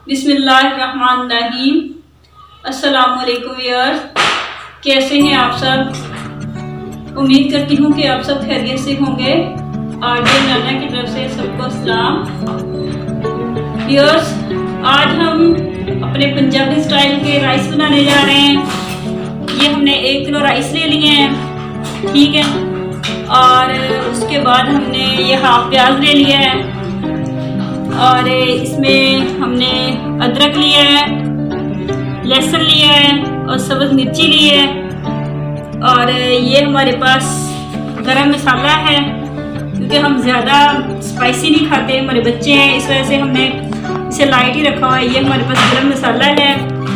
बिस्मिल्लाहिर्रहमानिर्रहीम। अस्सलामुअलैकुम व्यूअर्स, कैसे हैं आप सब? उम्मीद करती हूँ कि आप सब खैरियत से होंगे। आरजे नाना की तरफ से सबको सलाम। व्यूअर्स, आज हम अपने पंजाबी स्टाइल के राइस बनाने जा रहे हैं। ये हमने 1 किलो राइस ले लिए हैं, ठीक है। और उसके बाद हमने ये हाफ प्याज ले लिया है और इसमें हमने अदरक लिया है, लहसुन लिया है और सब्ज़ मिर्ची ली है। और ये हमारे पास गरम मसाला है, क्योंकि हम ज़्यादा स्पाइसी नहीं खाते, हमारे बच्चे हैं, इस वजह से हमने इसे लाइट ही रखा हुआ है। ये हमारे पास गरम मसाला है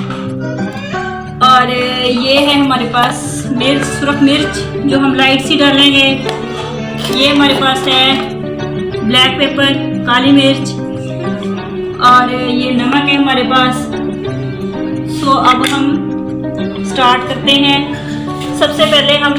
और ये है हमारे पास मिर्च, सुरख मिर्च जो हम लाइट सी डालेंगे। ये हमारे पास है ब्लैक पेपर, काली मिर्च और ये नमक है हमारे पास। सो अब हम स्टार्ट करते हैं। सबसे पहले हम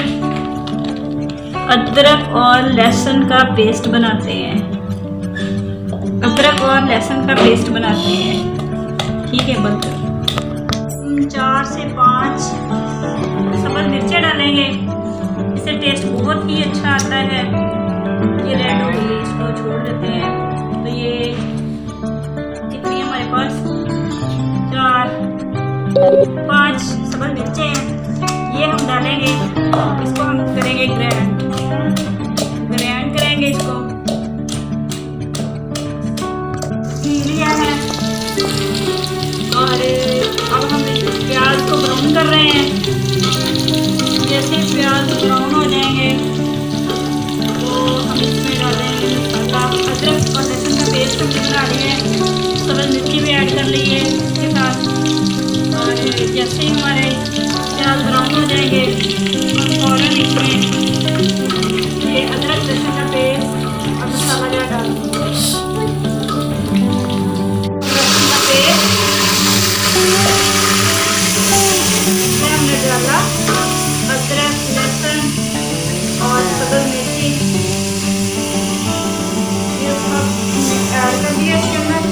अदरक और लहसुन का पेस्ट बनाते हैं। अदरक और लहसुन का पेस्ट बनाते हैं, ठीक है। बस 4 से 5 सब्ज़ मिर्चें डालेंगे, इससे टेस्ट बहुत ही अच्छा आता है। ये रेड हो गई, इसको छोड़ देते हैं। तो ये कितनी है हमारे पास? 4-5 सब्ज़ मिर्चें हैं, ये हम डालेंगे। इसको हम करेंगे ग्राइंड करेंगे इसको। लिया है और अब हम प्याज को ब्राउन कर रहे हैं। जैसे प्याज ब्राउन हो जाएंगे तो हम इसमें डालेंगे मसाला। अदरक और लहसुन का पेस्ट हमने बना लिया है, सब्ज़ मिर्ची भी ऐड कर ली है इसके साथ। और जैसे ही हमारे प्याज ब्राउन हो जाएंगे हम फ़ौरन इसमें ये अदरक लहसुन का पेस्ट और मसाला जो डाल देंगे। लहसुन का पेस्ट हमने डाला, अदरक लहसुन और सब्ज़ मिर्ची ये सब ऐड कर दिया इसके अंदर।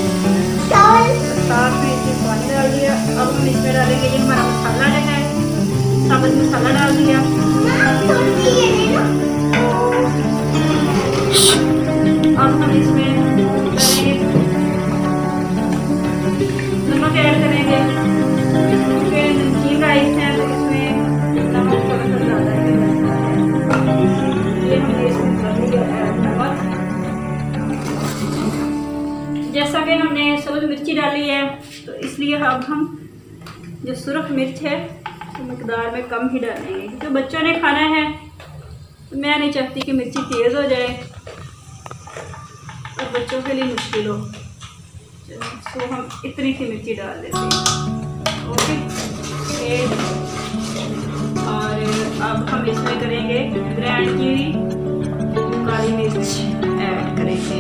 साथ में इसमें पानी डाल दिया। अब हम इसमें डालेंगे ये हमारा मसाला जो है, साबुत मसाला डाल दिया। अब हम इसमें डालेंगे नमक ऐड करेंगे, क्योंकि नमकीन राइस है तो इसमें नमक थोड़ा सा ज़्यादा है। ये हमने इसमें कर दिया नमक। जैसा कि हमने सब्ज़ मिर्ची डाली है तो इसलिए अब हम जो सुरख मिर्च है तो मकदार में कम ही डालेंगे, क्योंकि बच्चों ने खाना है तो मैं नहीं चाहती कि मिर्ची तेज़ हो जाए और बच्चों के लिए मुश्किल हो। तो हम इतनी सी मिर्ची डाल देते हैं, ओके। और अब हम इसमें करेंगे ग्राइंड की हुई काली मिर्च ऐड करेंगे।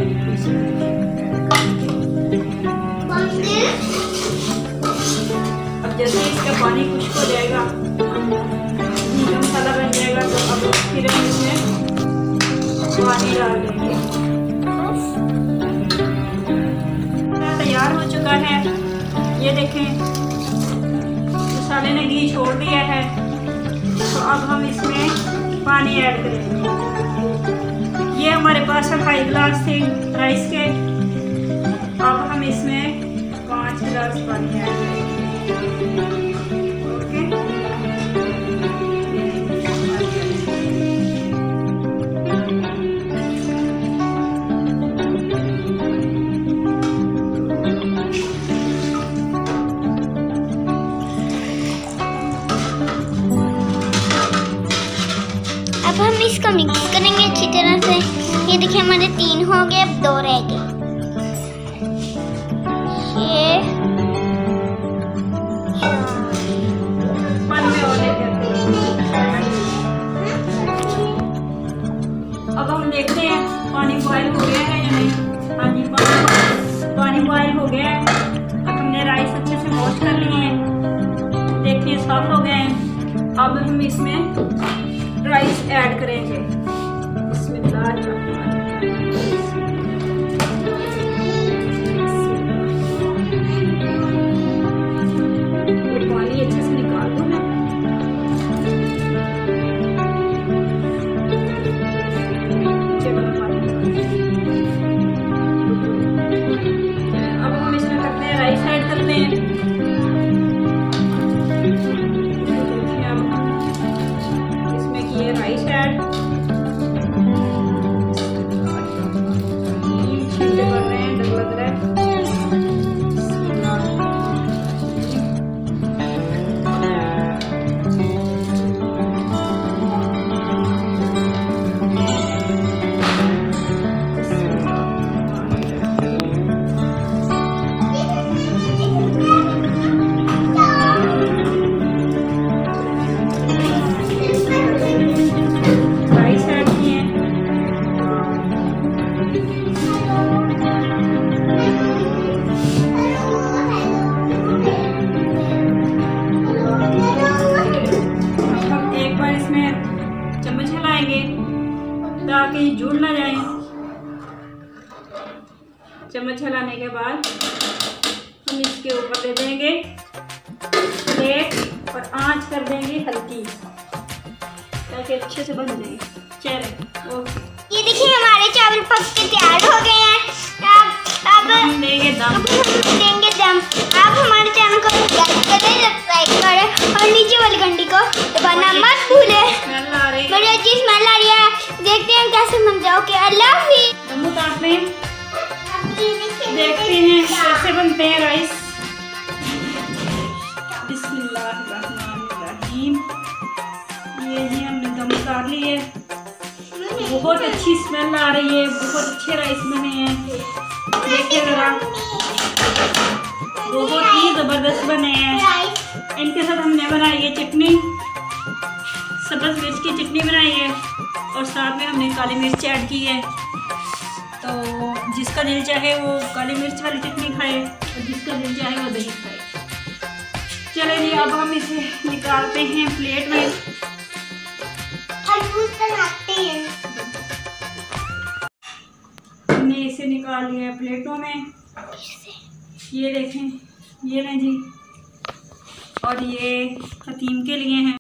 अब जैसे इसका पानी खुश्क हो जाएगा, मसाला बन जाएगा, तो अब फिर हम इसमें पानी डाल देंगे। तैयार हो चुका है, ये देखें मसाले ने घी छोड़ दिया है। तो अब हम इसमें पानी ऐड करेंगे। ये हमारे पास है 2.5 गिलास थे राइस के। अब हम इसमें 5 गिलास पानी ऐड करेंगे, ओके। अब हम इसको मिक्स करेंगे अच्छी तरह से। ये देखिए हमारे 3 हो गए, अब 2 रह गए। ये अब हम देखते हैं पानी बॉयल हो गया है या नहीं। हाँ जी, पानी बॉयल हो गया है। अब हमने राइस अच्छे से वॉश कर लिए हैं, देखिए साफ हो गए हैं। अब हम इसमें राइस ऐड करेंगे। बिस्मिल्लाह। चम्मच हिलाने के बाद हम इसके ऊपर दे देंगे प्लेट और आंच कर देंगे हल्की ताकि अच्छे से बन जाए। चलो ओके, ये देखिए हमारे चावल पक के तैयार हो गए हैं। अब हम देंगे दम। आप हमारे चैनल को सब्सक्राइब करें, सब्सक्राइब करें और नीचे वाली घंटी को दबाना मत भूलें। स्मेल आ रही है, बड़ी अच्छी स्मेल आ रही है। देखते हैं कैसे बन जाओ। ओके, अल्लाह हाफिज़। दम उतारते हैं, देखते हैं कैसे बनते हैं राइस। बिस्मिल्लाहिर्रहमानिर्रहीम। ये जी हमने दम उतार ली है। बहुत अच्छी स्मेल आ रही है, बहुत अच्छे राइस बने हैं। देखिए जरा, बहुत ही ज़बरदस्त बने हैं। इनके साथ हमने बनाई है चटनी, सब्ज़ मिर्च की चटनी बनाई है और साथ में हमने काली मिर्च ऐड की है। तो जिसका दिल चाहे वो काली मिर्च वाली चटनी खाए और जिसका दिल चाहे वो दही खाए। चले जी, अब हम इसे निकालते हैं प्लेट में। हमने इसे निकाल लिया है प्लेटों में। ये देखें, ये लें जी, और ये हकीम के लिए हैं।